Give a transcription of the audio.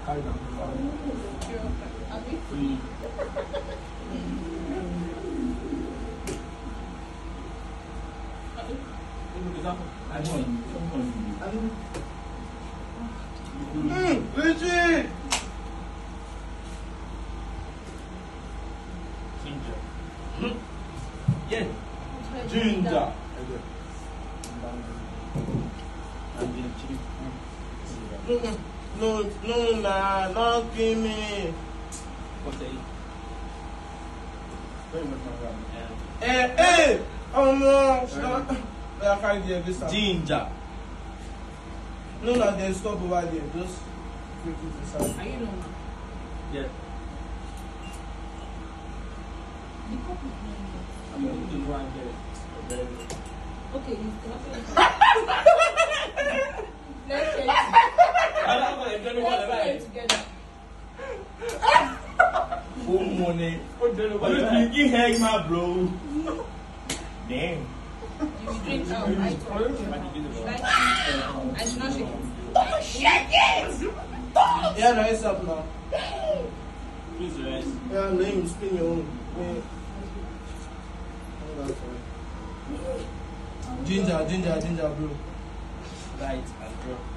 Carry down. Free. Richie! Ginger. Yeah. Ginger. No, nah, don't kill me. What's that? Hey! Oh no! I can't get this. Ginger. No, then stop over there. Just quick it inside. Are you normal? Yeah. The cup is normal. I'm going to go and get it. Okay, let's get it together. Oh, money. Oh, you hang my bro. Damn. You will drink out. I told you. Like, I should not shake it. Don't shake it! Don't! Yeah, nice up now. Please rest. Yeah, let him spin your own. Yeah. Oh, that's right. Ginger, bro. Right and drop.